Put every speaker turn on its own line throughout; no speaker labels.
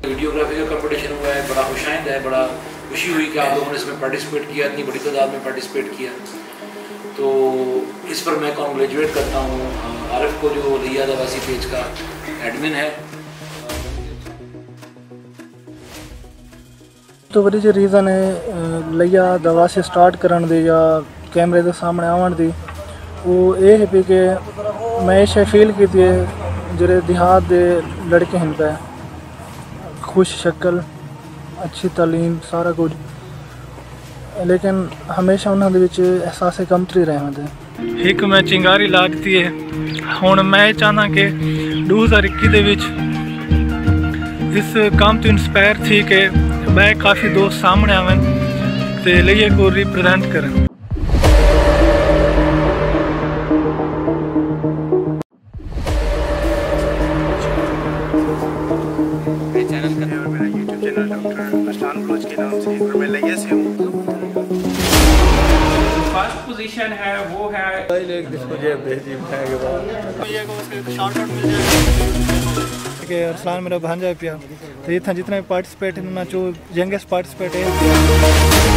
Videography का competition हुआ है, बड़ा खुशाइंद है, बड़ा खुशी हुई कि आप लोगों ने इसमें पार्टिसिपेट किया, इतनी बड़ी तादाद में पार्टिसिपेट किया। तो इस पर मैं कॉन्ग्रेचुलेट करता हूँ आरिफ को, जो लिया दवासी पेज का एडमिन है।
तो वही जो रीज़न है लिया दवासी स्टार्ट करने दी या कैमरे के सामने आवन दी, वो ये है कि मैं ये फील की थी जो देहात के लड़के हैं पे खुश शक्ल, अच्छी तालीम, सारा कुछ, लेकिन हमेशा उन्होंने एहसास कमतरी रहे होंगे। एक मैं चिंगारी लागती है हुण मैं चाहना कि 2021 इस काम तो इंस्पायर थी कि मैं काफ़ी दोस्त सामने आवन तो लिए को रिप्रेजेंट करें।
फर्स्ट पोजीशन है वो है
कि अरसलान मेरा भांजा पिया, तो इतना जितना भी पार्टिसिपेट है जो यंगेस्ट पार्टिसिपेट है।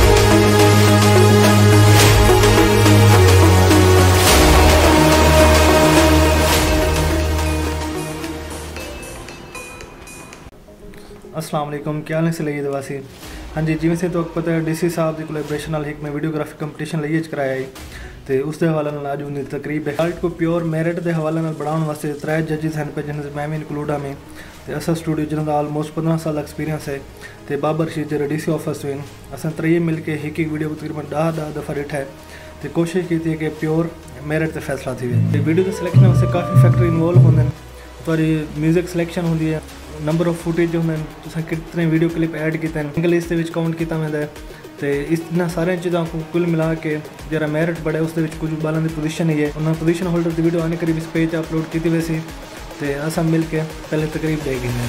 अस्सलाम वालेकुम, क्या हाल से लगी दवासी। हाँ जी, जिवें से तो पता है DC साहब की कोलैबोरेशन नाल एक मैं वीडियोग्राफी कंपटीशन लिए कराया है, तो उसके हवाले अज उन्हें तकरीब है। रिजल्ट को प्योर मेरिट के हवाले बढ़ाने वास्ते 3 जजिस हैं पे, जिन्हें मैं भी इंक्लूड हाँ में, तो असा स्टूडियो जिन्होंने ऑलमोस्ट 15 साल एक्सपीरियंस है, तो बाबर रशीद जो DC ऑफिस में असा 3 मिल के एक वीडियो को तकरीबन 10 दफ़ा डिठा है, तो कोशिश की थी कि प्योर मेरिट से फैसला थी। वीडियो के सिलेक्शन में काफ़ी फैक्टर इन्वॉल्व होंगे, थोड़ी म्यूजिक सिलेक्शन होंगी है, नंबर ऑफ फुटेज जो होंगे, कितने वीडियो क्लिप ऐड किए एंगल इस काउंट किया मैं, तो इतना सारे चीज़ों को कुल मिला के जरा मेरिट बढ़े उस कुछ बालों की पोजीशन ही है, उन्होंने पोजीशन होल्डर की वीडियो आने करीब इस पेज अपलोड की वैसी, तो असा मिल के पहले तकरीब दे गए।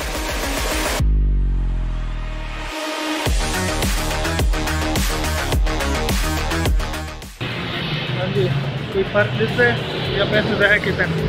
हाँ जी, कोई फर्क दिसता है या पैसे ज़ाया कितने?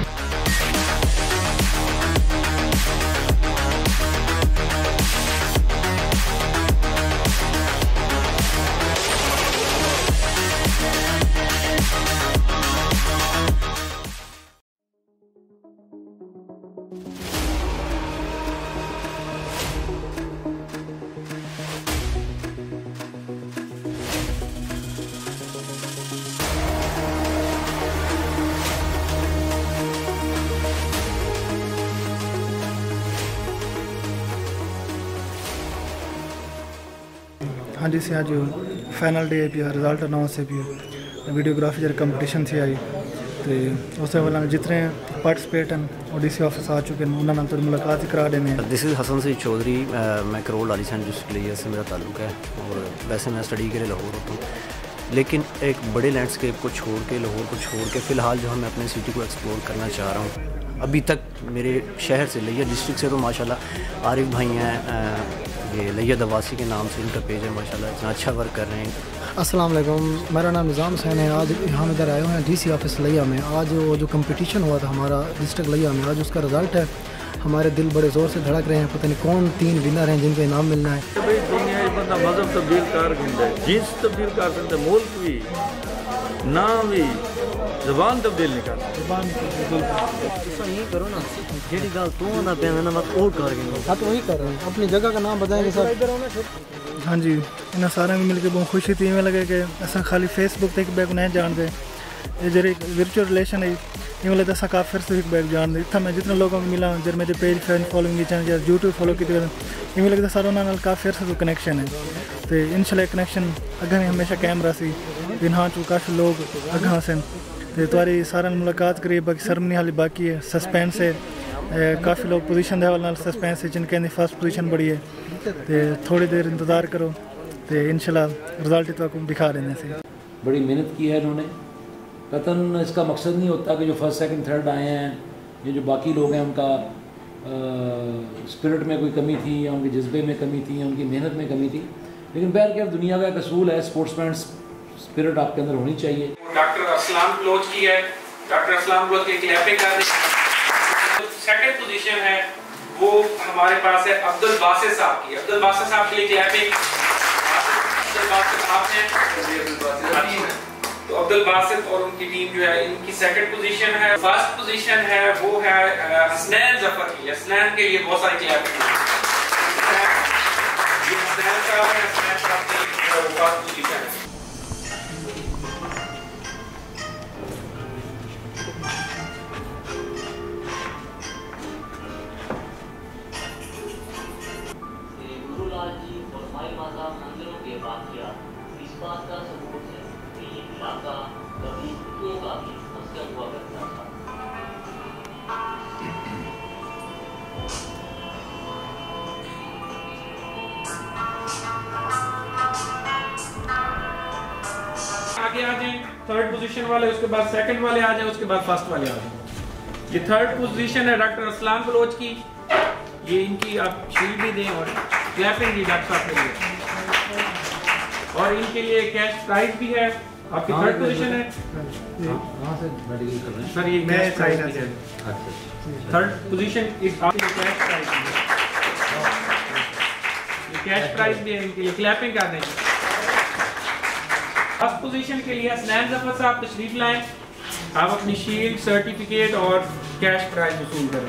हाँ जी, से आज फाइनल डे भी रिजल्ट अनाउंस है भी वीडियोग्राफी जरा कंपटीशन थी आई, तो उस वाला जितने पार्टिसिपेट हैं और DC ऑफिस आ चुके हैं उन्होंने तो मुलाकात ही करा देने।
दिस इज़ हसन सईद चौधरी, मैं करोल वाली सेंट डिस्ट्रिक्ट से मेरा ताल्लुक है, और वैसे मैं स्टडी के लिए लाहौर होता हूँ, लेकिन एक बड़े लैंडस्केप को छोड़ के, लाहौर को छोड़ के फ़िलहाल जो है मैं अपने सिटी को एक्सप्लोर करना चाह रहा हूँ। अभी तक मेरे शहर से लिया डिस्ट्रिक्ट से तो माशाल्लाह आरिफ भाई हैं, ये लिया दवासी के नाम से इनका पेज है, माशाल्लाह इतना अच्छा वर्क कर रहे हैं।
अस्सलाम वालेकुम, मेरा नाम निज़ाम हुसैन है। आज हम इधर आए हुए हैं DC ऑफिस लिया में। आज वो जो कंपटीशन हुआ था हमारा डिस्ट्रिक्ट लिया में, आज उसका रिज़ल्ट है। हमारे दिल बड़े ज़ोर से धड़क रहे हैं, पता नहीं कौन 3 विनर हैं जिनको इनाम मिलना है।
बंदा मजहब तब्दील कर जींस तब्दील कर सकते, मुल्क भी नाम भी, जबान तब्दील नहीं कर
करो ना, जेडी गल तू ना पे ना मत और कर गए। हाँ तो वही कर रहे हैं, अपनी जगह का नाम बताएंगे सर।
हाँ जी, इन्हें सारे मिल के बहुत खुशी थी, इवें लगे कि असा खाली फेसबुक तक बैग नहीं जानते, ये जो वर्चुअल रिलेशन है इवें लगता असा काफ़ी फिर से बैग जानते। इतना मैं जितने लोगों को मिला जब मेरे पेज फ्रेंड फॉलोइंग चैनल या यूट्यूब फॉलो की, इवें लगता सारों नाल काफ़ी फिर से कनेक्शन है, तो इंशाल्लाह कनेक्शन अगर हमेशा कैमरा सी बिन हाँ चू काफ़ी लोग अगह से, तो तुम्हारी सारा मुलाकात करिए। बाकी सरमनी हाली बाकी है, सस्पेंस है, काफ़ी लोग पोजीशन के हवाले सस्पेंस है, जिनके फर्स्ट पोजीशन बड़ी है, तो थोड़ी देर इंतज़ार करो, तो इंशाल्लाह रिजल्ट तो आपको दिखा देने से।
बड़ी मेहनत की है इन्होंने, कतन इसका मकसद नहीं होता कि जो फर्स्ट सेकंड थर्ड आए हैं, ये जो बाकी लोग हैं उनका स्पिरिट में कोई कमी थी या उनके जज्बे में कमी थी या उनकी मेहनत में कमी थी, लेकिन बहर के दुनिया का एक असूल है, स्पोर्ट्समैन स्पिरिट आपके अंदर होनी चाहिए।
डॉक्टर असलाम बलोच की है, डॉक्टर असलाम बलोच की क्लैपिंग कर रहे हैं। सेकंड पोजीशन है वो हमारे पास है अब्दुल बासित साहब की। अब्दुल बासित साहब के लिए क्लैपिंग। अब्दुल बासित साहब हैं, तो अब्दुल बासित और उनकी टीम जो है इनकी सेकंड पोजीशन है। फर्स्ट पोजीशन है वो है हसनैन जफर की। हसनैन के लिए बहुत सारी क्लैपिंग। हसनैन साहब है, हसनैन साहब की फर्स्ट पोजीशन है।
मंदिरों के वाकया इस बात का सबूत है कि ये इलाका कभी कुत्तों का भी मस्कन हुआ करता था।
आगे आ जाएं थर्ड पोजीशन वाले, उसके बाद सेकंड वाले आ जाएं, उसके बाद फर्स्ट वाले आ जाएं। ये थर्ड पोजीशन है डॉक्टर असलाम बलोच की। ये इनकी आप शील्ड भी दें और क्लैपिंग भी डॉक्टर साहब के लिए, और इनके लिए कैश प्राइज भी है। आपकी थर्ड पोजीशन है सर, ये कैश प्राइज भी है। थर्ड पोजीशन इस आपके कैश प्राइज भी है, ये कैश प्राइज भी है इनके लिए। क्लैपिंग कर देंगे। फर्स्ट पोजीशन के लिए हसनैन जफर साहब तशरीफ लाएं। आप अपनी शील्ड, सर्टिफिकेट और कैश प्राइज वसूल करें।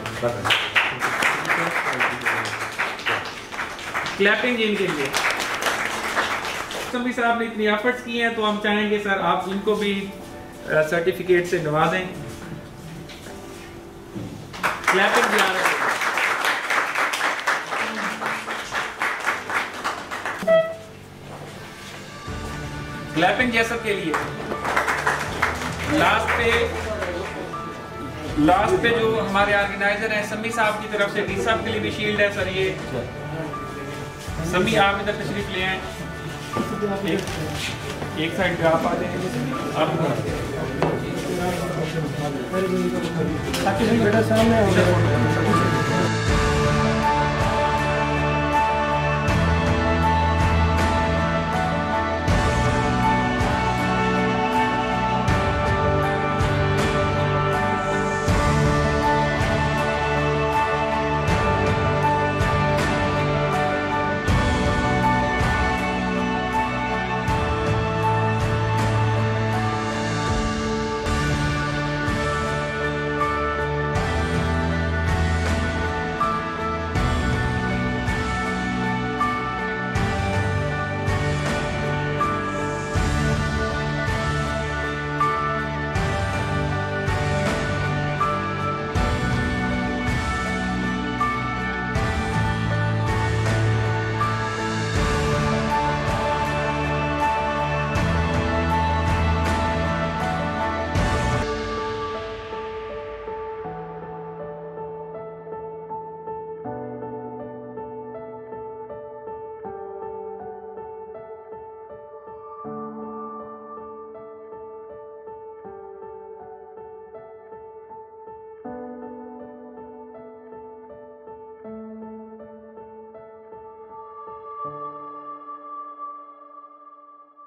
क्लैपिंग इनके लिए। सभी साहब ने इतनी एफर्ट्स किए हैं तो हम चाहेंगे सर आप इनको भी सर्टिफिकेट से नवाजें। क्लैपिंग भी आ रहा है। क्लैपिंग जैसा के लिए लास्ट पे जो हमारे ऑर्गेनाइजर हैं समी साहब की तरफ से डी साहब के लिए भी शील्ड है सर। ये समी आप इधर तशरीफ ले आए। एक साइड पे आप आ जाएंगे आप
बेटा सामने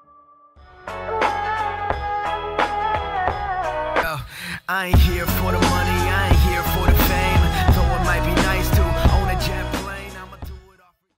I ain't here for the